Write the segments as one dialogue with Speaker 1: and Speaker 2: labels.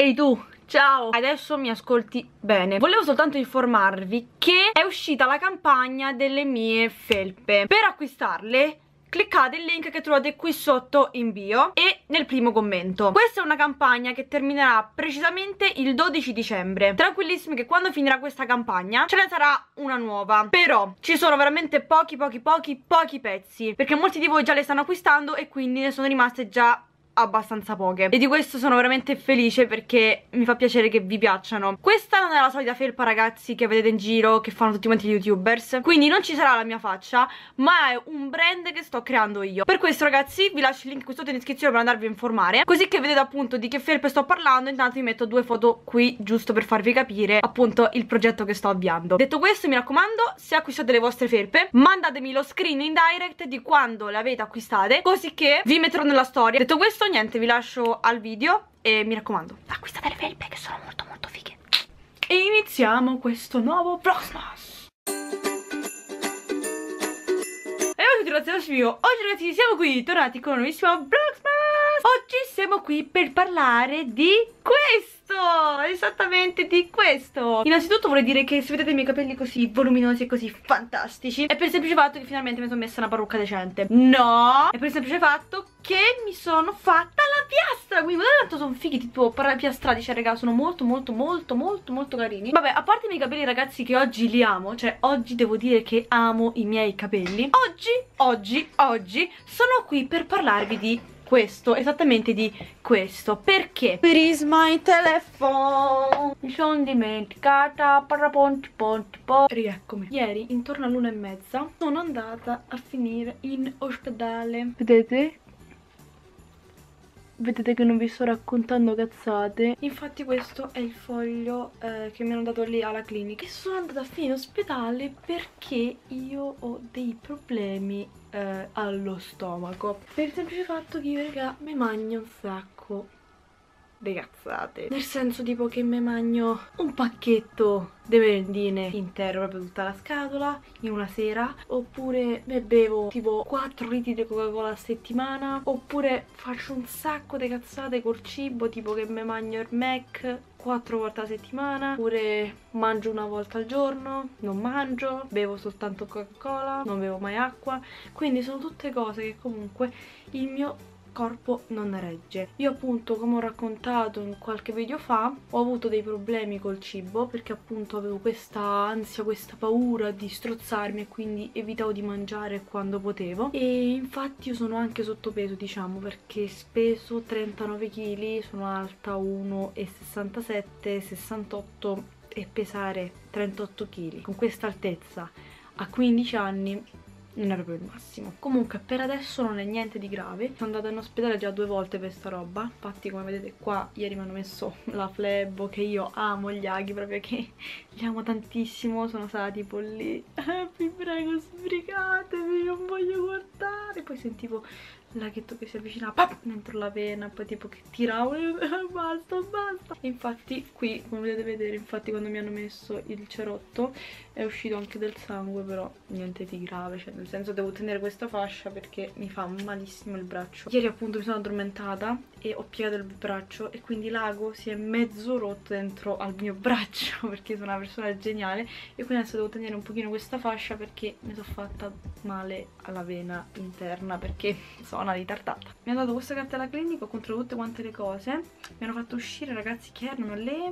Speaker 1: Ehi tu, ciao! Adesso mi ascolti bene. Volevo soltanto informarvi che è uscita la campagna delle mie felpe. Per acquistarle cliccate il link che trovate qui sotto in bio e nel primo commento. Questa è una campagna che terminerà precisamente il 12 dicembre. Tranquillissimi che quando finirà questa campagna ce ne sarà una nuova. Però ci sono veramente pochi pezzi, perché molti di voi già le stanno acquistando e quindi ne sono rimaste già abbastanza poche. E di questo sono veramente felice, perché mi fa piacere che vi piacciono. Questa non è la solita felpa, ragazzi, che vedete in giro, che fanno tutti quanti gli youtubers, quindi non ci sarà la mia faccia, ma è un brand che sto creando io. Per questo, ragazzi, vi lascio il link qui sotto in descrizione per andarvi a informare, così che vedete appunto di che felpe sto parlando. Intanto vi metto due foto qui giusto per farvi capire appunto il progetto che sto avviando. Detto questo, mi raccomando, se acquistate le vostre felpe mandatemi lo screen in direct di quando le avete acquistate, così che vi metterò nella storia. Detto questo, niente, vi lascio al video e mi raccomando, acquistate le felpe che sono molto fighe. E iniziamo questo nuovo Vlogmas. E oggi ragazzi, oggi siamo qui tornati con un nuovissimo Vlogmas. Oggi siamo qui per parlare di questo, esattamente di questo. Innanzitutto vorrei dire che se vedete i miei capelli così voluminosi e così fantastici è per il semplice fatto che finalmente mi sono messa una parrucca decente. No, è per il semplice fatto che mi sono fatta la piastra. Quindi tanto sono fighi, tipo piastrati, cioè raga, sono molto carini. Vabbè, a parte i miei capelli, ragazzi, che oggi li amo, cioè oggi devo dire che amo i miei capelli. Oggi sono qui per parlarvi di questo, esattamente di questo. Perché? Prisma in telefono, mi sono dimenticata. Rieccomi. Ieri intorno all'1:30 sono andata a finire in ospedale. Vedete? Vedete che non vi sto raccontando cazzate. Infatti questo è il foglio che mi hanno dato lì alla clinica. E sono andata a finire in ospedale perché io ho dei problemi allo stomaco. Per il semplice fatto che io, raga, mi mangio un sacco di cazzate. Nel senso, tipo, che mi mangio un pacchetto di merendine intero, proprio tutta la scatola, in una sera. Oppure ne bevo tipo 4 litri di Coca-Cola a settimana. Oppure faccio un sacco di cazzate col cibo, tipo che mi mangio il Mac 4 volte a settimana. Oppure mangio una volta al giorno, non mangio, bevo soltanto Coca-Cola, non bevo mai acqua. Quindi sono tutte cose che comunque il mio corpo non regge. Io appunto, come ho raccontato in qualche video fa, ho avuto dei problemi col cibo, perché appunto avevo questa ansia, questa paura di strozzarmi, e quindi evitavo di mangiare quando potevo. E infatti io sono anche sottopeso, diciamo, perché peso 39 kg, sono alta 1,67, 68 e pesare 38 kg con questa altezza a 15 anni non è proprio il massimo. Comunque per adesso non è niente di grave. Sono andata in ospedale già 2 volte per sta roba. Infatti, come vedete qua, ieri mi hanno messo la flebo, che io amo gli aghi, proprio che li amo tantissimo. Sono stata tipo lì, vi prego sbrigatevi, non voglio guardare. Poi sentivo laghetto che si avvicinava, pap, dentro la vena, poi tipo che tiravo, basta. E infatti qui, come potete vedere, infatti quando mi hanno messo il cerotto è uscito anche del sangue, però niente di grave, cioè nel senso devo tenere questa fascia perché mi fa malissimo il braccio. Ieri appunto mi sono addormentata e ho piegato il braccio e quindi l'ago si è mezzo rotto dentro al mio braccio, perché sono una persona geniale, e quindi adesso devo tenere un pochino questa fascia perché mi sono fatta male alla vena interna, perché sono una ritardata. Mi hanno dato questa carta alla clinica, ho controllato tutte quante le cose, mi hanno fatto uscire, ragazzi, che erano le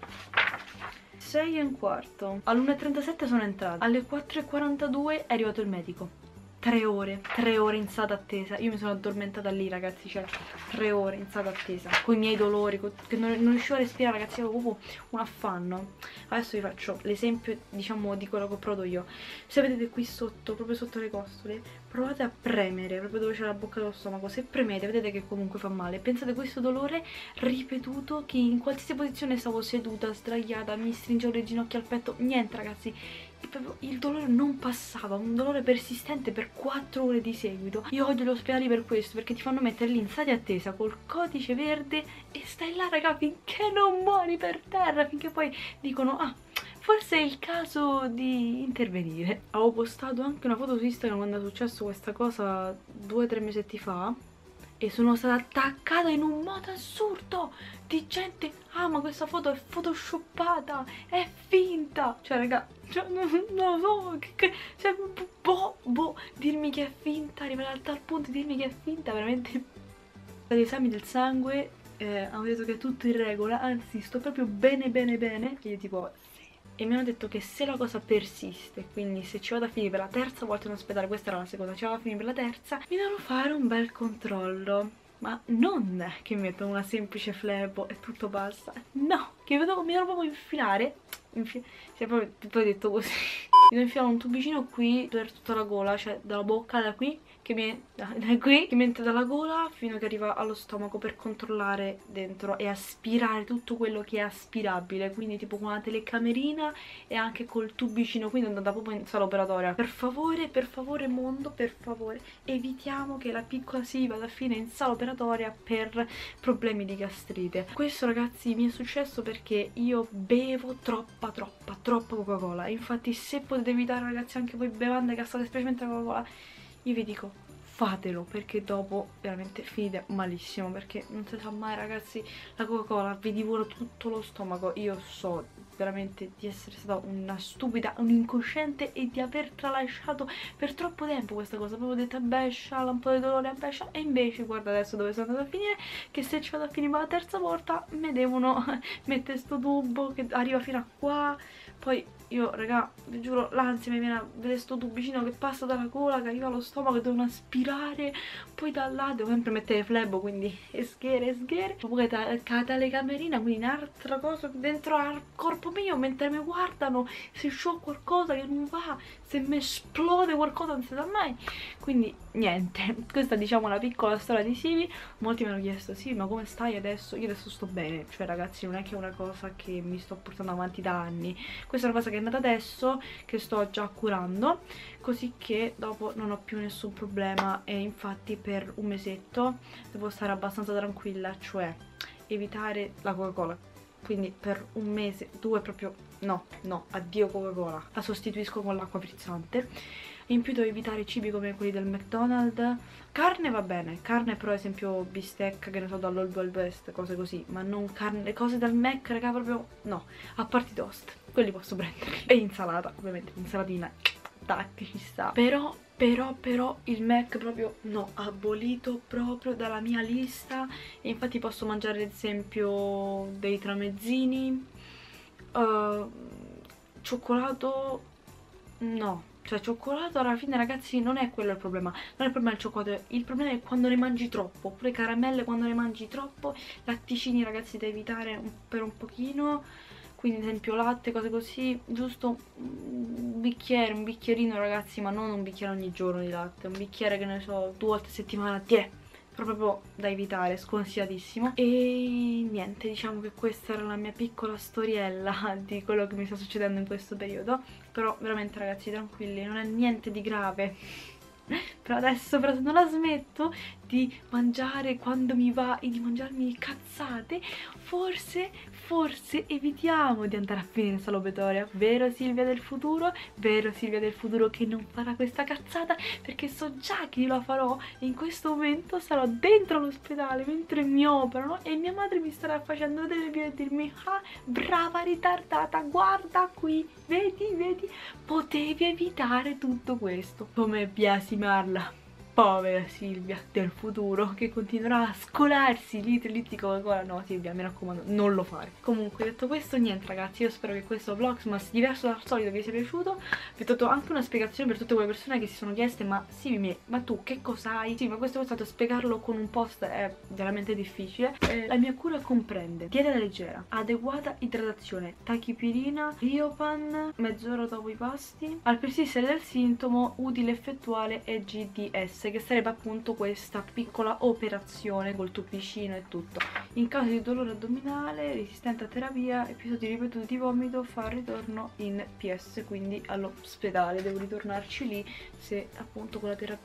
Speaker 1: 6:15. All'1:37 sono entrata, alle 4:42 è arrivato il medico. 3 ore in sala d'attesa. Io mi sono addormentata lì, ragazzi, cioè 3 ore in sala d'attesa, con i miei dolori, che non riuscivo a respirare, ragazzi, avevo proprio un affanno. Adesso vi faccio l'esempio, diciamo, di quello che ho provato io. Se vedete qui sotto, proprio sotto le costole, provate a premere, proprio dove c'è la bocca dello stomaco. Se premete, vedete che comunque fa male. Pensate a questo dolore ripetuto, che in qualsiasi posizione stavo seduta, sdraiata, mi stringevo le ginocchia al petto, niente, ragazzi. Il dolore non passava, un dolore persistente per 4 ore di seguito. Io odio gli ospedali per questo, perché ti fanno mettere lì in sala di attesa col codice verde e stai là, raga, finché non muori per terra, finché poi dicono ah, forse è il caso di intervenire. Avevo postato anche una foto su Instagram quando è successo questa cosa 2 o 3 mesetti fa, e sono stata attaccata in un modo assurdo di gente: ah, ma questa foto è photoshoppata, è finta. Cioè raga, cioè, non lo so, cioè, dirmi che è finta, arrivare a tal punto di dirmi che è finta, veramente. Gli esami del sangue hanno detto che è tutto in regola, anzi sto proprio bene bene bene, e io tipo sì. E mi hanno detto che se la cosa persiste, quindi se ci vado a finire per la terza volta in ospedale, questa era la seconda, ci vado a finire per la terza, mi devono fare un bel controllo. Ma non che mi mettono una semplice flebo e tutto basta, no, che mi devono proprio infilare, si è proprio detto così. Mi devo infilare un tubicino qui per tutta la gola, cioè dalla bocca, da qui, che mi, da qui, che mi entra dalla gola fino che arriva allo stomaco per controllare dentro e aspirare tutto quello che è aspirabile, quindi tipo con una telecamerina e anche col tubicino, quindi andando proprio in sala operatoria. Per favore mondo, per favore, evitiamo che la piccola si vada a fine in sala operatoria per problemi di gastrite. Questo ragazzi mi è successo perché io bevo troppa Coca-Cola, infatti se potete evitare ragazzi anche voi bevande gassate, specialmente la Coca-Cola, io vi dico fatelo, perché dopo veramente finite malissimo, perché non si sa mai ragazzi, la Coca-Cola vi divora tutto lo stomaco. Io so veramente di essere stata una stupida, un'incosciente e di aver tralasciato per troppo tempo questa cosa. Avevo detto beh sciala, un po' di dolore, beh sciala, e invece guarda adesso dove sono andata a finire, che se ci vado a finire la terza volta mi devono mettere sto tubo che arriva fino a qua. Poi io, raga, vi giuro, l'ansia mi viene a vedere sto tubicino che passa dalla gola, che arriva allo stomaco, che devono aspirare, poi da là devo sempre mettere flebo, quindi sghere. Poi la telecamerina, quindi un'altra cosa dentro al corpo mio, mentre mi guardano, se c'ho qualcosa che non va, se mi esplode qualcosa non si sa mai. Quindi niente, questa diciamo una piccola storia di Sivi. Molti mi hanno chiesto sì, ma come stai adesso? Io adesso sto bene, cioè ragazzi non è che è una cosa che mi sto portando avanti da anni, questa è una cosa che è nata adesso, che sto già curando, così che dopo non ho più nessun problema. E infatti per un mesetto devo stare abbastanza tranquilla, cioè evitare la Coca-Cola. Quindi per un mese, due proprio no, addio Coca-Cola, la sostituisco con l'acqua frizzante. In più devo evitare cibi come quelli del McDonald's. Carne va bene, carne però ad esempio bistecca, che ne so, dall'Old Wild West, cose così, ma non carne, le cose dal Mac, raga, proprio no, a parte i toast, quelli posso prenderli. E insalata, ovviamente, insalatina, tac, ci sta. Però il Mac proprio no, abolito proprio dalla mia lista. E infatti posso mangiare ad esempio dei tramezzini, cioccolato, no. Cioè cioccolato alla fine ragazzi non è quello il problema, non è il problema il cioccolato, il problema è quando ne mangi troppo, oppure caramelle quando ne mangi troppo, latticini ragazzi da evitare per un pochino, quindi ad esempio latte, cose così, giusto un bicchiere, un bicchierino ragazzi, ma non un bicchiere ogni giorno di latte, un bicchiere che ne so 2 volte a settimana, proprio da evitare, sconsigliatissimo. E niente, diciamo che questa era la mia piccola storiella di quello che mi sta succedendo in questo periodo, però veramente ragazzi tranquilli, non è niente di grave. Però adesso però se non la smetto di mangiare quando mi va e di mangiarmi cazzate, forse evitiamo di andare a finire in sala operatoria. Vero Silvia del futuro? Vero Silvia del futuro che non farà questa cazzata? Perché so già che io la farò e in questo momento sarò dentro l'ospedale mentre mi operano e mia madre mi starà facendo vedere il video e dirmi ah brava ritardata, guarda qui, vedi, potevi evitare tutto questo. Come biasimarla, povera Silvia del futuro che continuerà a scolarsi litri di Coca-Cola. No Silvia, mi raccomando, non lo fare. Comunque detto questo, niente ragazzi, io spero che questo vlogmas diverso dal solito vi sia piaciuto. Vi ho dato anche una spiegazione per tutte quelle persone che si sono chieste ma sì, ma tu che cos'hai? Sì, ma questo è stato spiegarlo con un post è veramente difficile. La mia cura comprende dieta leggera, adeguata idratazione, tachipirina, Riopan, mezz'ora dopo i pasti, al persistere del sintomo utile effettuare EGDS, che sarebbe appunto questa piccola operazione col tubicino e tutto. In caso di dolore addominale resistente a terapia, episodi ripetuti di vomito, fa ritorno in PS, quindi all'ospedale, devo ritornarci lì se appunto con la terapia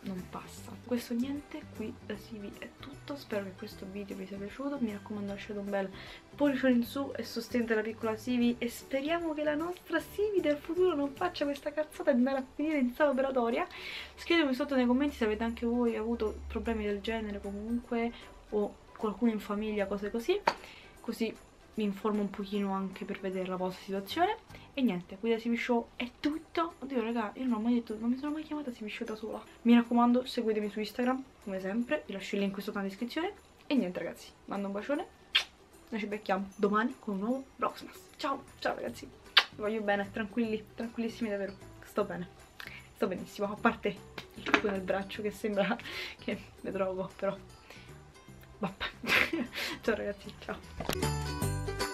Speaker 1: non passa. Questo niente, qui da Sivi è tutto. Spero che questo video vi sia piaciuto. Mi raccomando, lasciate un bel pollice in su e sostenete la piccola Sivi, e speriamo che la nostra Sivi del futuro non faccia questa cazzata di andare a finire in sala operatoria. Scrivetemi sotto nei commenti se avete anche voi avuto problemi del genere comunque, o qualcuno in famiglia, cose così, così mi informo un pochino anche per vedere la vostra situazione. E niente, qui da Sivi Show è tutto. Oddio raga, io non ho mai detto, non mi sono mai chiamata Sivi Show da sola. Mi raccomando, seguitemi su Instagram, come sempre, vi lascio il link qui sotto nella descrizione. E niente ragazzi, mando un bacione, noi ci becchiamo domani con un nuovo Vlogmas. Ciao, ciao ragazzi, vi voglio bene, tranquilli, tranquillissimi davvero, sto bene, sto benissimo, a parte il culo nel braccio che sembra che ne drogo, però vabbè. Ciao ragazzi, ciao.